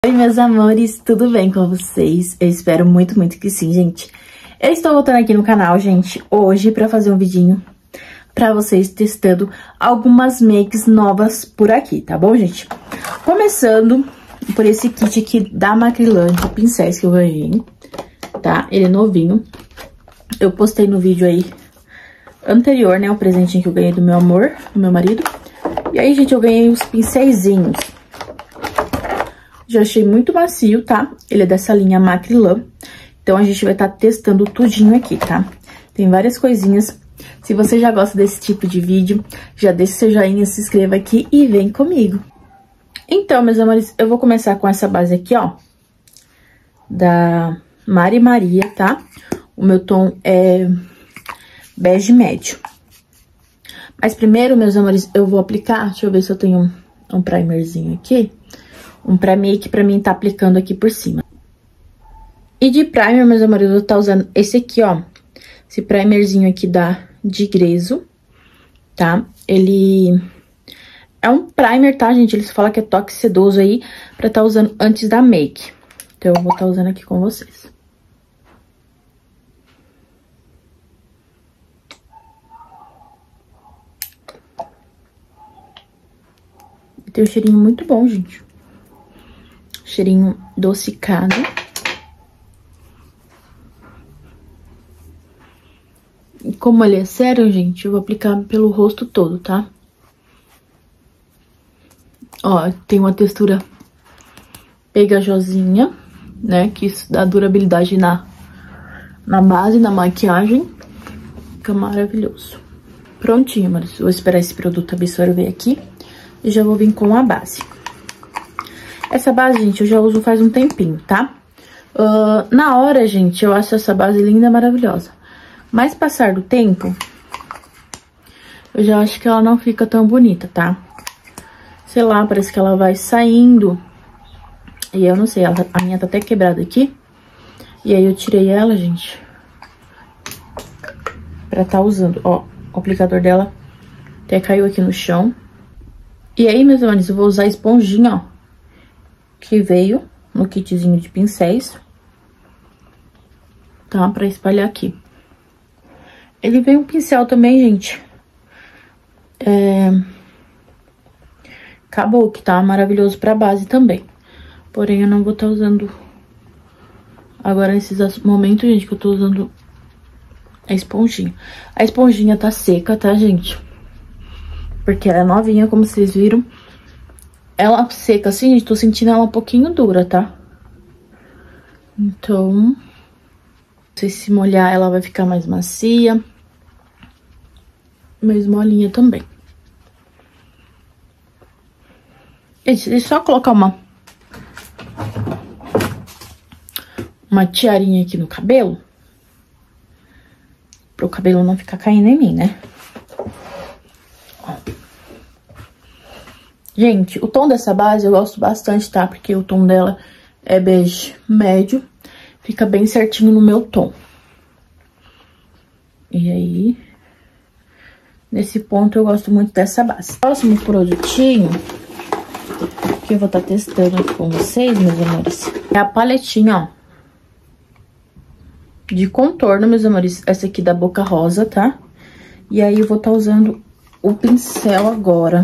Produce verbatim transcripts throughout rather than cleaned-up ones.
Oi, meus amores, tudo bem com vocês? Eu espero muito, muito que sim, gente. Eu estou voltando aqui no canal, gente, hoje pra fazer um vidinho pra vocês testando algumas makes novas por aqui, tá bom, gente? Começando por esse kit aqui da Macrylan de pincéis que eu ganhei, tá? Ele é novinho. Eu postei no vídeo aí anterior, né, o presentinho que eu ganhei do meu amor, do meu marido. E aí, gente, eu ganhei os pincéisinhos. Já achei muito macio, tá? Ele é dessa linha Macrylan. Então, a gente vai estar tá testando tudinho aqui, tá? Tem várias coisinhas. Se você já gosta desse tipo de vídeo, já deixa seu joinha, se inscreva aqui e vem comigo. Então, meus amores, eu vou começar com essa base aqui, ó. Da Mari Maria, tá? O meu tom é bege médio. Mas primeiro, meus amores, eu vou aplicar... Deixa eu ver se eu tenho um, um primerzinho aqui. Um pré-make pra mim tá aplicando aqui por cima. E de primer, meus amores, eu vou estar usando esse aqui, ó. Esse primerzinho aqui da de Grezzo, tá? Ele é um primer, tá, gente? Eles falam que é toque sedoso aí pra tá usando antes da make. Então, eu vou estar usando aqui com vocês. Tem um cheirinho muito bom, gente. Cheirinho adocicado. E como ele é sério, gente, eu vou aplicar pelo rosto todo, tá? Ó, tem uma textura pegajosinha, né? Que isso dá durabilidade na, na base, na maquiagem. Fica maravilhoso. Prontinho, mas vou esperar esse produto absorver aqui. E já vou vir com a base. Essa base, gente, eu já uso faz um tempinho, tá? Uh, na hora, gente, eu acho essa base linda, maravilhosa. Mas passar do tempo, eu já acho que ela não fica tão bonita, tá? Sei lá, parece que ela vai saindo. E eu não sei, ela, a minha tá até quebrada aqui. E aí eu tirei ela, gente, pra tá usando. Ó, o aplicador dela até caiu aqui no chão. E aí, meus amores, eu vou usar a esponjinha, ó, que veio no kitzinho de pincéis, tá? Pra espalhar aqui. Ele veio um pincel também, gente. É... Acabou que tá maravilhoso pra base também. Porém, eu não vou estar tá usando agora nesses momentos, gente, que eu tô usando a esponjinha. A esponjinha tá seca, tá, gente? Porque ela é novinha, como vocês viram. Ela seca assim, gente, tô sentindo ela um pouquinho dura, tá? Então, não sei se molhar ela vai ficar mais macia. Mais molinha também. Gente, deixa eu só colocar uma... Uma tiarinha aqui no cabelo. Pro cabelo não ficar caindo em mim, né? Gente, o tom dessa base eu gosto bastante, tá? Porque o tom dela é bege médio. Fica bem certinho no meu tom. E aí, nesse ponto eu gosto muito dessa base. Próximo produtinho que eu vou estar testando aqui com vocês, meus amores, é a paletinha, ó, de contorno, meus amores. Essa aqui da Boca Rosa, tá? E aí eu vou estar usando o pincel agora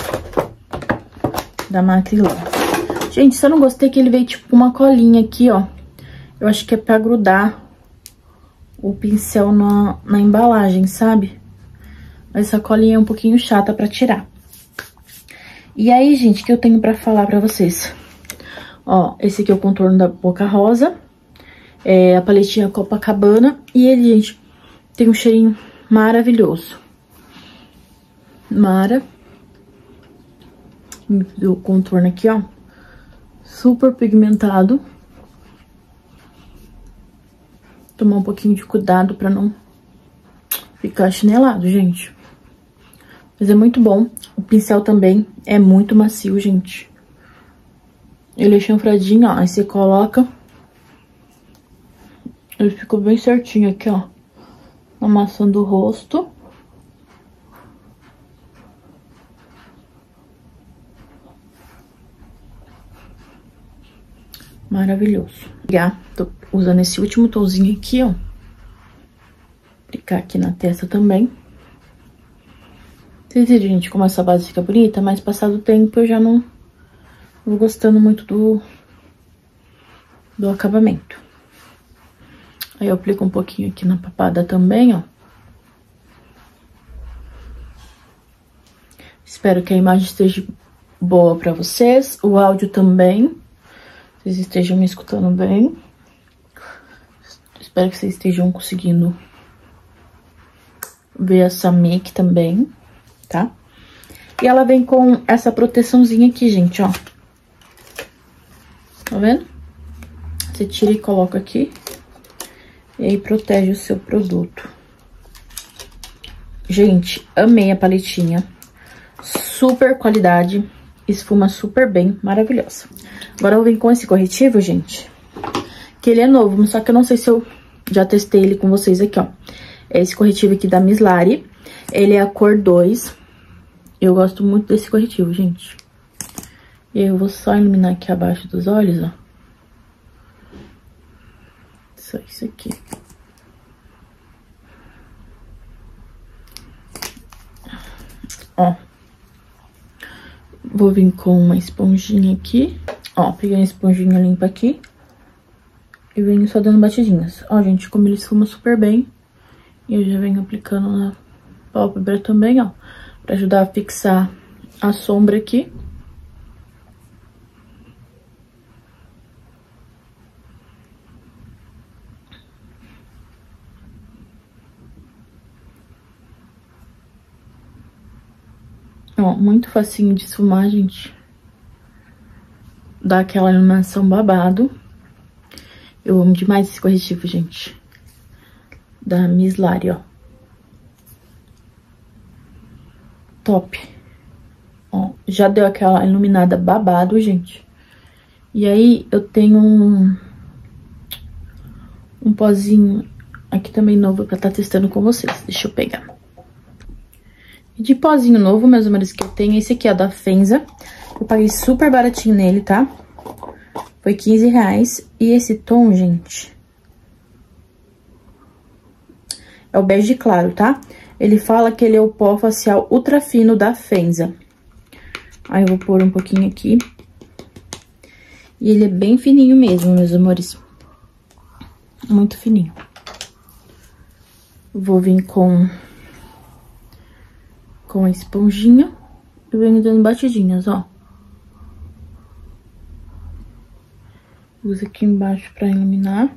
da Macrylan. Gente, se eu não gostei que ele veio tipo uma colinha aqui, ó. Eu acho que é pra grudar o pincel na, na embalagem, sabe? Mas essa colinha é um pouquinho chata pra tirar. E aí, gente, o que eu tenho pra falar pra vocês? Ó, esse aqui é o contorno da Boca Rosa. É a paletinha Copacabana. E ele, gente, tem um cheirinho maravilhoso. Mara. O contorno aqui, ó, super pigmentado. Tomar um pouquinho de cuidado pra não ficar chinelado, gente. Mas é muito bom. O pincel também é muito macio, gente. Ele é chanfradinho, ó. Aí você coloca. Ele ficou bem certinho aqui, ó, na maçã do rosto. Maravilhoso. Já tô usando esse último tomzinho aqui, ó. Aplicar aqui na testa também. Vocês viram, gente, como essa base fica bonita, mas passado o tempo eu já não vou gostando muito do, do acabamento. Aí eu aplico um pouquinho aqui na papada também, ó. Espero que a imagem esteja boa pra vocês, o áudio também. Vocês estejam me escutando bem. Espero que vocês estejam conseguindo ver essa make também, tá? E ela vem com essa proteçãozinha aqui, gente, ó. Tá vendo? Você tira e coloca aqui. E aí protege o seu produto. Gente, amei a paletinha. Super qualidade. Esfuma super bem, maravilhosa. Agora eu vim com esse corretivo, gente. Que ele é novo, só que eu não sei se eu já testei ele com vocês aqui, ó. É esse corretivo aqui da Miss Lari. Ele é a cor dois. Eu gosto muito desse corretivo, gente. E aí eu vou só iluminar aqui abaixo dos olhos, ó. Só isso aqui. Ó. Vou vir com uma esponjinha aqui. Ó, peguei uma esponjinha limpa aqui. E venho só dando batidinhas. Ó, gente, como ele esfuma super bem. E eu já venho aplicando na pálpebra também, ó. Pra ajudar a fixar a sombra aqui. Ó, muito facinho de esfumar, gente. Dá aquela iluminação babado. Eu amo demais esse corretivo, gente. Da Miss Lari, ó. Top. Ó, já deu aquela iluminada babado, gente. E aí, eu tenho um... Um pozinho aqui também novo pra estar testando com vocês. Deixa eu pegar. De pozinho novo, meus amores, que eu tenho, esse aqui, ó, da Fenza. Eu paguei super baratinho nele, tá? Foi quinze reais. E esse tom, gente, é o bege claro, tá? Ele fala que ele é o pó facial ultra fino da Fenza. Aí eu vou pôr um pouquinho aqui. E ele é bem fininho mesmo, meus amores. Muito fininho. Vou vir com... com a esponjinha, eu venho dando batidinhas, ó. Uso aqui embaixo pra iluminar.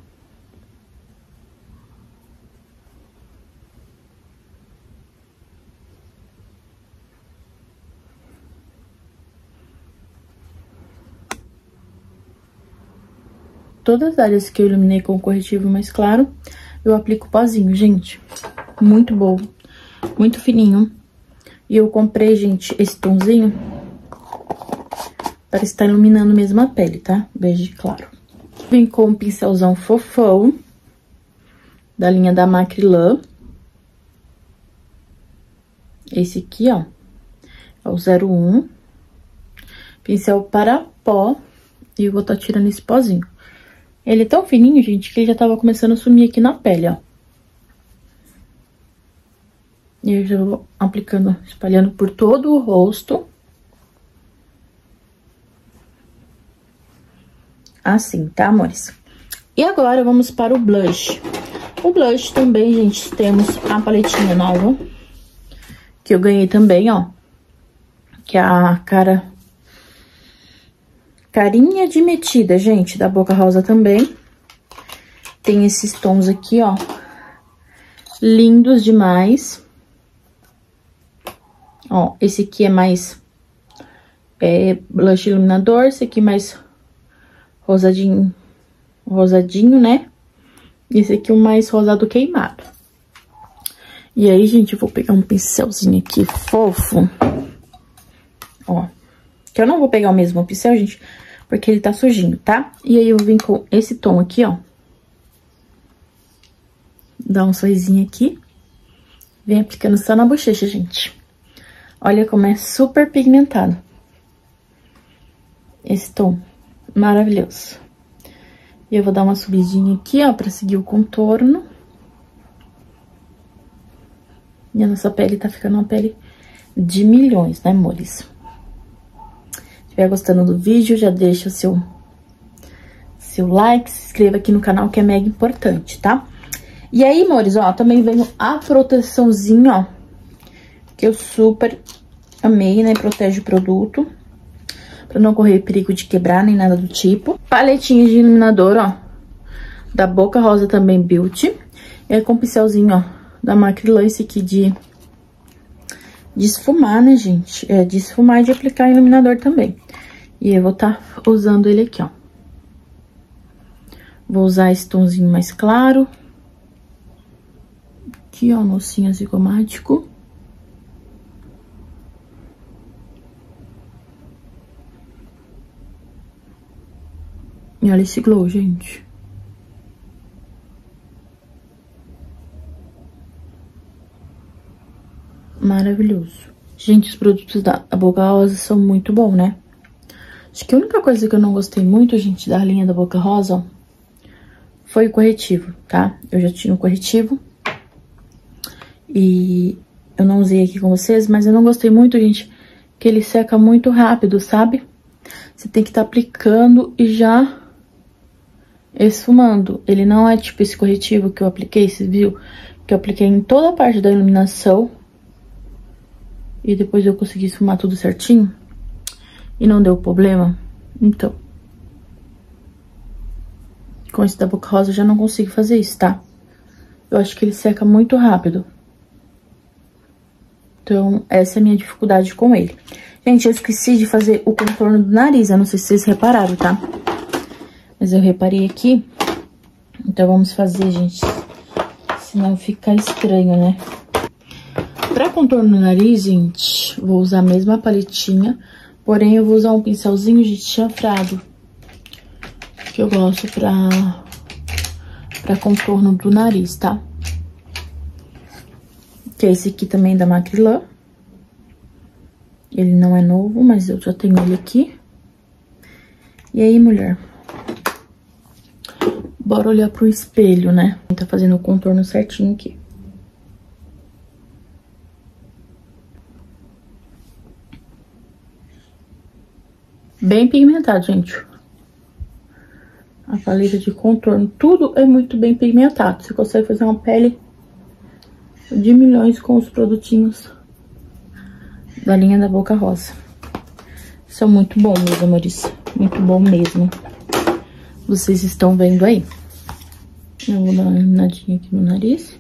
Todas as áreas que eu iluminei com o corretivo mais claro, eu aplico pozinho, gente. Muito bom, muito fininho. E eu comprei, gente, esse tomzinho para estar iluminando mesmo a pele, tá? Bege claro. Vem com um pincelzão fofão da linha da Macrylan. Esse aqui, ó, é o zero um. Pincel para pó. E eu vou estar tirando esse pozinho. Ele é tão fininho, gente, que ele já tava começando a sumir aqui na pele, ó. E eu já vou aplicando, espalhando por todo o rosto. Assim, tá, amores? E agora, vamos para o blush. O blush também, gente, temos a paletinha nova. Que eu ganhei também, ó. Que é a cara... Carinha de metida, gente, da Boca Rosa também. Tem esses tons aqui, ó. Lindos demais. Ó, esse aqui é mais é, blush iluminador, esse aqui mais rosadinho, rosadinho, né? E esse aqui o mais rosado queimado. E aí, gente, eu vou pegar um pincelzinho aqui fofo. Ó, que eu não vou pegar o mesmo pincel, gente, porque ele tá sujinho, tá? E aí eu vim com esse tom aqui, ó. Dá um sorrisinho aqui. Vem aplicando só na bochecha, gente. Olha como é super pigmentado. Esse tom maravilhoso. E eu vou dar uma subidinha aqui, ó, pra seguir o contorno. E a nossa pele tá ficando uma pele de milhões, né, amores? Se estiver gostando do vídeo, já deixa o seu, seu like, se inscreva aqui no canal, que é mega importante, tá? E aí, amores, ó, também veio a proteçãozinha, ó, que eu super amei, né? Protege o produto, pra não correr perigo de quebrar, nem nada do tipo. Paletinha de iluminador, ó, da Boca Rosa também Beauty. E aí com o pincelzinho, ó, da Macrylan, esse aqui de, de esfumar, né, gente? É, de esfumar e de aplicar iluminador também. E eu vou tá usando ele aqui, ó. Vou usar esse tomzinho mais claro. Aqui, ó, no ossinho zigomático. E olha esse glow, gente. Maravilhoso. Gente, os produtos da Boca Rosa são muito bons, né? Acho que a única coisa que eu não gostei muito, gente, da linha da Boca Rosa, ó, foi o corretivo, tá? Eu já tinha o corretivo. E eu não usei aqui com vocês, mas eu não gostei muito, gente, que ele seca muito rápido, sabe? Você tem que estar tá aplicando e já esfumando. Ele não é tipo esse corretivo que eu apliquei, você viu? Que eu apliquei em toda a parte da iluminação. E depois eu consegui esfumar tudo certinho. E não deu problema. Então, com esse da Boca Rosa eu já não consigo fazer isso, tá? Eu acho que ele seca muito rápido. Então, essa é a minha dificuldade com ele. Gente, eu esqueci de fazer o contorno do nariz. Eu não sei se vocês repararam, tá? Mas eu reparei aqui. Então, vamos fazer, gente. Senão fica estranho, né? Pra contorno no nariz, gente, vou usar a mesma paletinha. Porém, eu vou usar um pincelzinho de chanfrado. Que eu gosto pra, pra contorno do nariz, tá? Que é esse aqui também da Macrylan. Ele não é novo, mas eu já tenho ele aqui. E aí, mulher? Bora olhar pro espelho, né? Tá fazendo o contorno certinho aqui. Bem pigmentado, gente. A paleta de contorno, tudo é muito bem pigmentado. Você consegue fazer uma pele de milhões com os produtinhos da linha da Boca Rosa. São muito bons, meus amores. Muito bom mesmo. Vocês estão vendo aí. Eu vou dar uma iluminadinha aqui no nariz.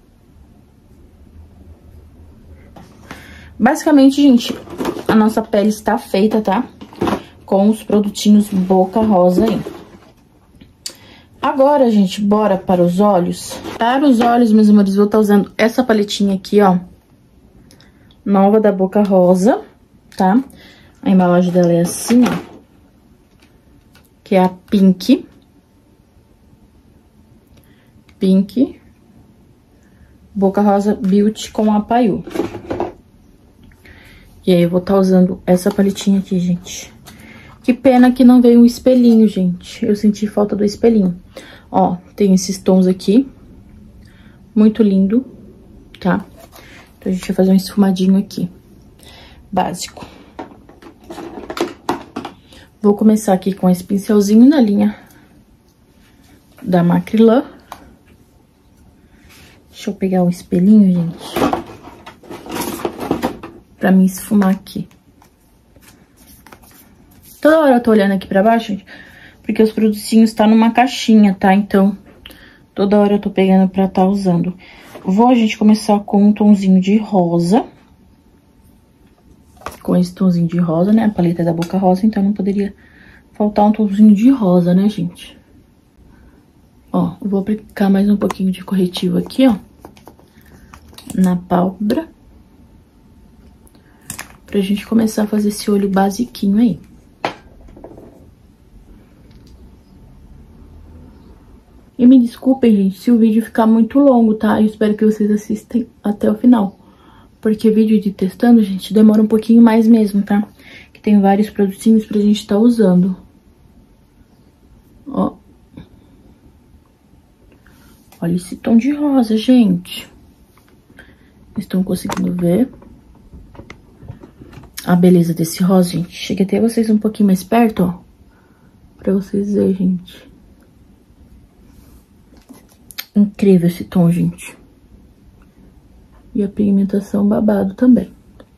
Basicamente, gente, a nossa pele está feita, tá? Com os produtinhos Boca Rosa aí. Agora, gente, bora para os olhos. Para os olhos, meus amores, vou estar usando essa paletinha aqui, ó. Nova da Boca Rosa, tá? A embalagem dela é assim, ó. Que é a Pink. Pink. Boca Rosa Beauty com a Paiô. E aí, eu vou estar usando essa paletinha aqui, gente. Que pena que não veio um espelhinho, gente. Eu senti falta do espelhinho. Ó, tem esses tons aqui. Muito lindo, tá? Então, a gente vai fazer um esfumadinho aqui. Básico. Vou começar aqui com esse pincelzinho na linha da Macrylan. Deixa eu pegar o espelhinho, gente. Pra me esfumar aqui. Toda hora eu tô olhando aqui pra baixo, gente, porque os produtinhos tá numa caixinha, tá? Então, toda hora eu tô pegando pra tá usando. Vou, a gente, começar com um tomzinho de rosa. Com esse tomzinho de rosa, né? A paleta é da Boca Rosa, então não poderia faltar um tomzinho de rosa, né, gente? Ó, eu vou aplicar mais um pouquinho de corretivo aqui, ó. Na pálpebra. Pra gente começar a fazer esse olho basiquinho aí. E me desculpem, gente, se o vídeo ficar muito longo, tá? Eu espero que vocês assistam até o final. Porque vídeo de testando, gente, demora um pouquinho mais mesmo, tá? Que tem vários produtinhos pra gente tá usando. Ó. Olha esse tom de rosa, gente. Estão conseguindo ver a beleza desse rosa, gente? Chega até vocês um pouquinho mais perto, ó. Pra vocês verem, gente. Incrível esse tom, gente. E a pigmentação babado também.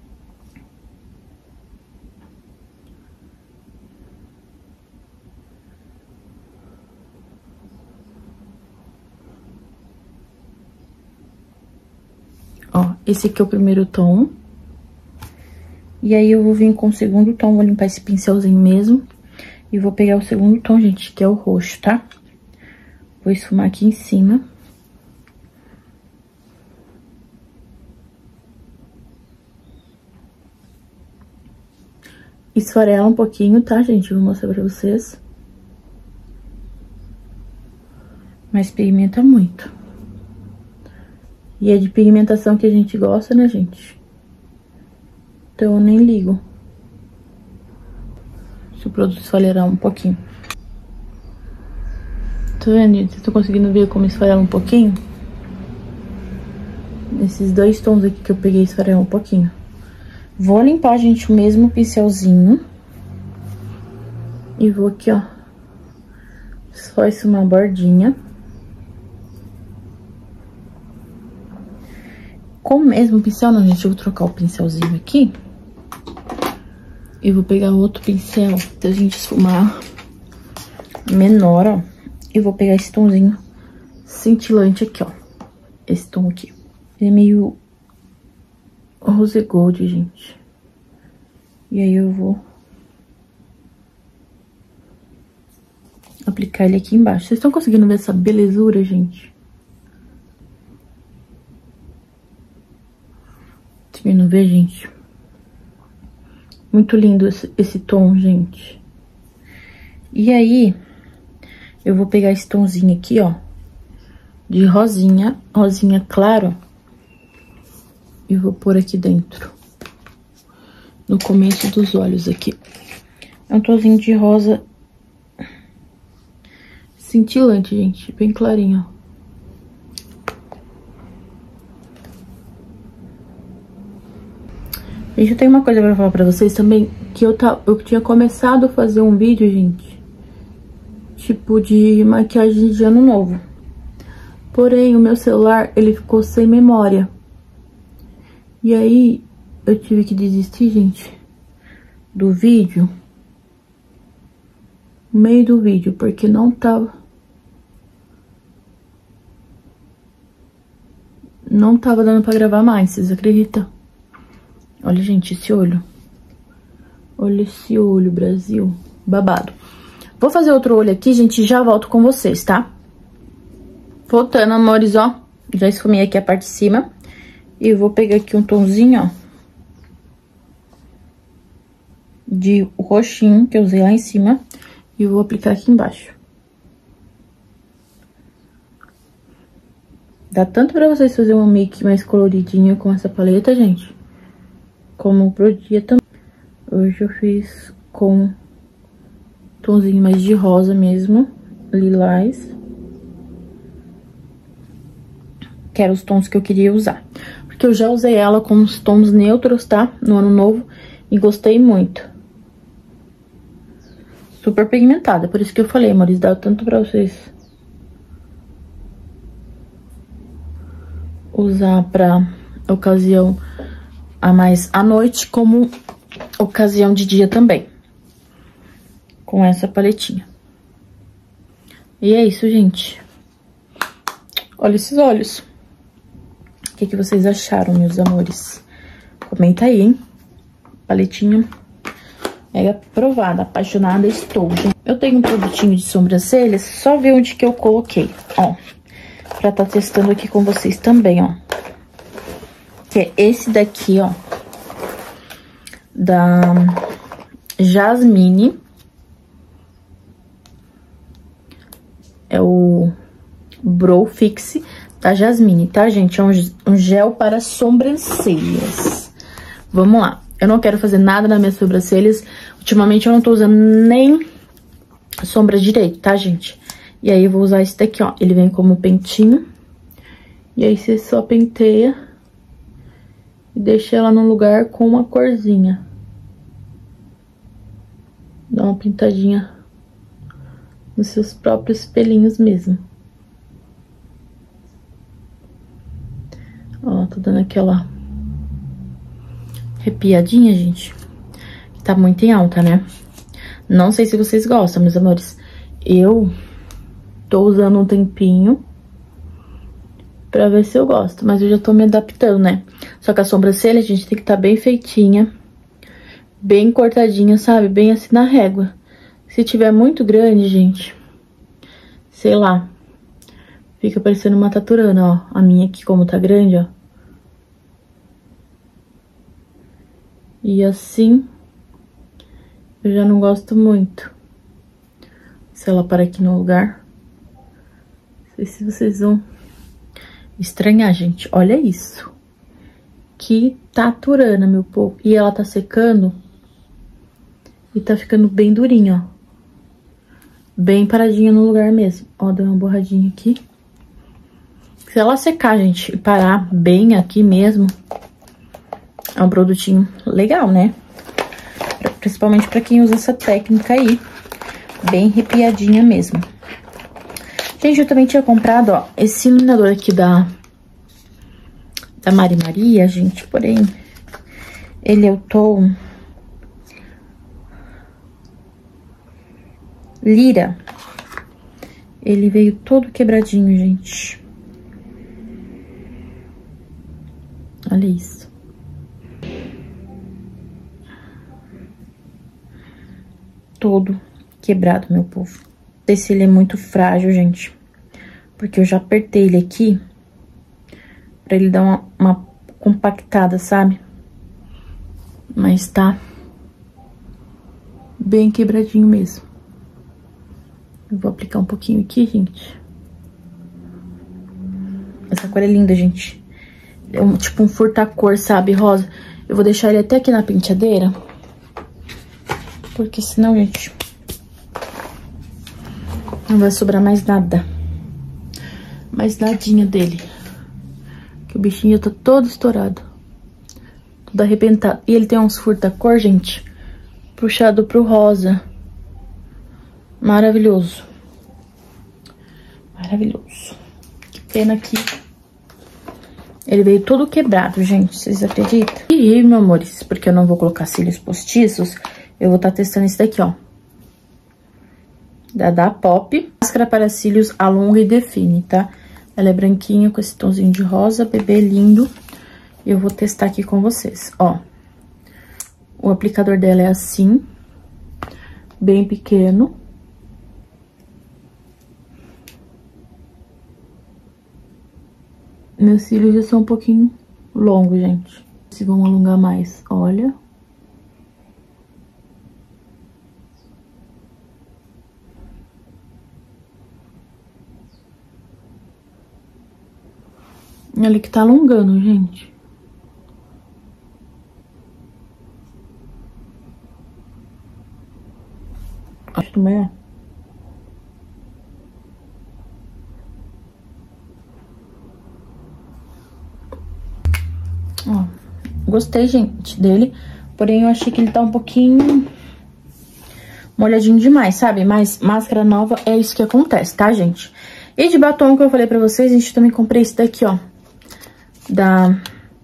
Ó, esse aqui é o primeiro tom. E aí eu vou vir com o segundo tom, vou limpar esse pincelzinho mesmo. E vou pegar o segundo tom, gente, que é o roxo, tá? Vou esfumar aqui em cima. Esfarela um pouquinho, tá, gente? Vou mostrar pra vocês. Mas pigmenta muito. E é de pigmentação que a gente gosta, né, gente? Então eu nem ligo se o produto esfarelar um pouquinho. Tá vendo, gente? Vocês estão conseguindo ver como esfarela um pouquinho? Esses dois tons aqui que eu peguei esfarela um pouquinho. Vou limpar, gente, o mesmo pincelzinho. E vou aqui, ó. Só esfumar a bordinha. Com o mesmo pincel, não, gente, eu vou trocar o pincelzinho aqui. E vou pegar outro pincel pra gente esfumar menor, ó. E vou pegar esse tomzinho cintilante aqui, ó. Esse tom aqui. Ele é meio rose gold, gente. E aí eu vou aplicar ele aqui embaixo. Vocês estão conseguindo ver essa belezura, gente? Conseguindo ver, gente? Muito lindo esse, esse tom, gente. E aí, eu vou pegar esse tomzinho aqui, ó. De rosinha, rosinha claro. E vou pôr aqui dentro. No começo dos olhos aqui. É um tomzinho de rosa cintilante, gente. Bem clarinho, ó. Gente, eu tenho uma coisa pra falar pra vocês também, que eu, tá, eu tinha começado a fazer um vídeo, gente, tipo de maquiagem de ano novo. Porém, o meu celular, ele ficou sem memória. E aí, eu tive que desistir, gente, do vídeo, no meio do vídeo, porque não tava... Não tava dando pra gravar mais, vocês acreditam? Olha, gente, esse olho. Olha esse olho, Brasil. Babado. Vou fazer outro olho aqui, gente, e já volto com vocês, tá? Voltando, amores, ó. Já esfumei aqui a parte de cima. E vou pegar aqui um tomzinho, ó. De roxinho, que eu usei lá em cima. E vou aplicar aqui embaixo. Dá tanto pra vocês fazerem uma make mais coloridinha com essa paleta, gente. Como pro dia também. Hoje eu fiz com um tomzinho mais de rosa mesmo, lilás. Que eram os tons que eu queria usar. Porque eu já usei ela com os tons neutros, tá? No ano novo. E gostei muito. Super pigmentada. Por isso que eu falei, amores, dá tanto pra vocês usar pra ocasião a mais à noite, como ocasião de dia também. Com essa paletinha. E é isso, gente. Olha esses olhos. O que, que vocês acharam, meus amores? Comenta aí, hein? Paletinha mega aprovada, apaixonada estou, gente. Eu tenho um produtinho de sobrancelhas, só ver onde que eu coloquei, ó. Pra tá testando aqui com vocês também, ó. Que é esse daqui, ó. Da Jasmine. É o Brow Fix da Jasmine, tá, gente? É um, um gel para sobrancelhas. Vamos lá. Eu não quero fazer nada nas minhas sobrancelhas. Ultimamente eu não tô usando nem sombra direito, tá, gente? E aí eu vou usar esse daqui, ó. Ele vem como pentinho. E aí você só penteia e deixa ela num lugar com uma corzinha. Dá uma pintadinha nos seus próprios pelinhos mesmo. Ó, tô dando aquela arrepiadinha, gente. Tá muito em alta, né? Não sei se vocês gostam, meus amores. Eu tô usando um tempinho pra ver se eu gosto, mas eu já tô me adaptando, né? Só que a sobrancelha, gente, tem que estar bem feitinha, bem cortadinha, sabe? Bem assim na régua. Se tiver muito grande, gente, sei lá, fica parecendo uma taturana, ó. A minha aqui, como tá grande, ó. E assim, eu já não gosto muito. Se ela parar aqui no lugar, não sei se vocês vão estranhar, gente. Olha isso. Que taturana, meu povo. E ela tá secando e tá ficando bem durinha, ó. Bem paradinha no lugar mesmo. Ó, deu uma borradinha aqui. Se ela secar, gente, e parar bem aqui mesmo, é um produtinho legal, né? Principalmente pra quem usa essa técnica aí. Bem arrepiadinha mesmo. Gente, eu também tinha comprado, ó, esse iluminador aqui da, da Mari Maria, gente, porém, ele é o tom Lira. Ele veio todo quebradinho, gente. Olha isso. Todo quebrado, meu povo. Esse ele é muito frágil, gente. Porque eu já apertei ele aqui pra ele dar uma, uma compactada, sabe? Mas tá bem quebradinho mesmo. Eu vou aplicar um pouquinho aqui, gente. Essa cor é linda, gente. É um, tipo um furta-cor, sabe, rosa. Eu vou deixar ele até aqui na penteadeira. Porque senão, gente, não vai sobrar mais nada. Mais nadinha dele. Que o bichinho já tá todo estourado. Todo arrebentado. E ele tem uns furta-cor, gente, puxado pro rosa. Maravilhoso. Maravilhoso. Que pena que ele veio todo quebrado, gente. Vocês acreditam? E aí, meus amores, porque eu não vou colocar cílios postiços, eu vou estar tá testando esse daqui, ó. Da Da Pop. Máscara para cílios alonga e define, tá? Ela é branquinha com esse tomzinho de rosa, bebê lindo. E eu vou testar aqui com vocês, ó. O aplicador dela é assim. Bem pequeno. Meus cílios já são um pouquinho longos, gente. Se vão alongar mais, olha. Olha que tá alongando, gente. Acho que é. Ó, gostei, gente, dele. Porém, eu achei que ele tá um pouquinho molhadinho demais, sabe? Mas máscara nova é isso que acontece, tá, gente? E de batom que eu falei pra vocês, a gente também comprei esse daqui, ó. Da...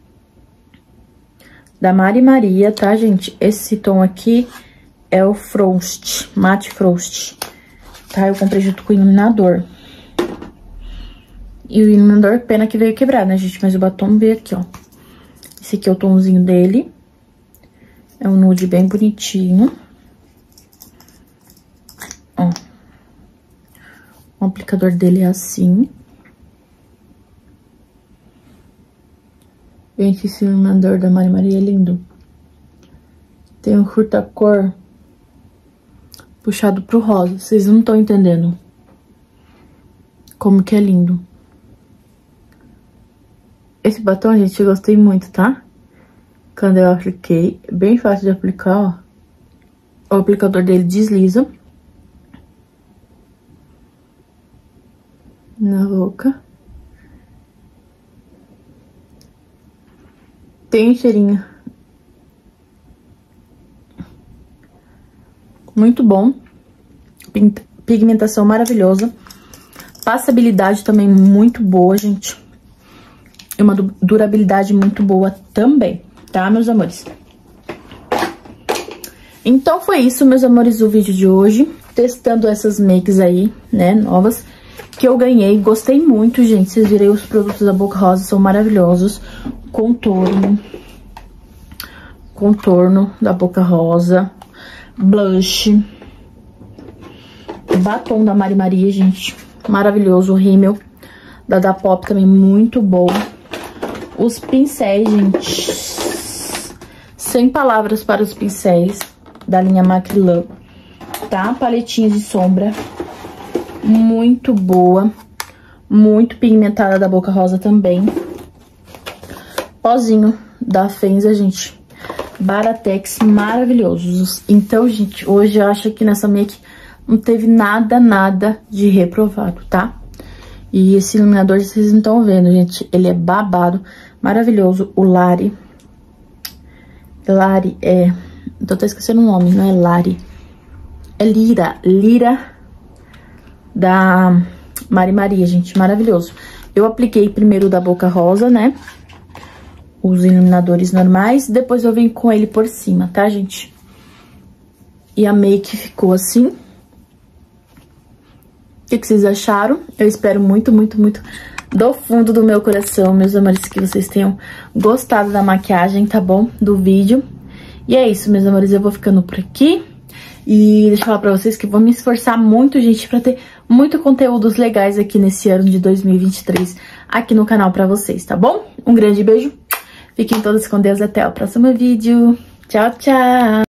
Da Mari Maria, tá, gente? Esse tom aqui é o Frost, Matte Frost. Tá? Eu comprei junto com o iluminador. E o iluminador, pena que veio quebrado, né, gente? Mas o batom veio aqui, ó. Esse aqui é o tomzinho dele. É um nude bem bonitinho. Ó. O aplicador dele é assim. Gente, esse iluminador da Mari Maria é lindo. Tem um furta-cor puxado pro rosa. Vocês não estão entendendo como que é lindo. Esse batom, gente, eu gostei muito, tá? Quando eu apliquei, bem fácil de aplicar, ó. O aplicador dele desliza na boca. Tem cheirinho. Muito bom. Pigmentação maravilhosa. Passabilidade também muito boa, gente. E uma durabilidade muito boa também, tá, meus amores? Então foi isso, meus amores, o vídeo de hoje. Testando essas makes aí, né, novas, que eu ganhei. Gostei muito, gente. Vocês viram, os produtos da Boca Rosa são maravilhosos. Contorno. Contorno da Boca Rosa. Blush. Batom da Mari Maria, gente. Maravilhoso. O rímel da Da Pop também muito bom. Os pincéis, gente. Sem palavras para os pincéis da linha Macrylan, tá? Paletinha de sombra muito boa, muito pigmentada da Boca Rosa também. Pozinho da Fenza, gente, Baratex, maravilhosos. Então, gente, hoje eu acho que nessa make não teve nada, nada de reprovado, tá? E esse iluminador, vocês não estão vendo, gente, ele é babado, maravilhoso. O Lari, Lari é... Tô até esquecendo o nome, não é Lari. É Lira, Lira da Mari Maria, gente, maravilhoso. Eu apliquei primeiro o da Boca Rosa, né? Os iluminadores normais, depois eu vim com ele por cima, tá, gente? E a make ficou assim. O que, que vocês acharam? Eu espero muito, muito, muito do fundo do meu coração, meus amores, que vocês tenham gostado da maquiagem, tá bom? Do vídeo. E é isso, meus amores, eu vou ficando por aqui. E deixa eu falar pra vocês que eu vou me esforçar muito, gente, pra ter muito conteúdos legais aqui nesse ano de dois mil e vinte e três aqui no canal pra vocês, tá bom? Um grande beijo, fiquem todos com Deus, até o próximo vídeo. Tchau, tchau!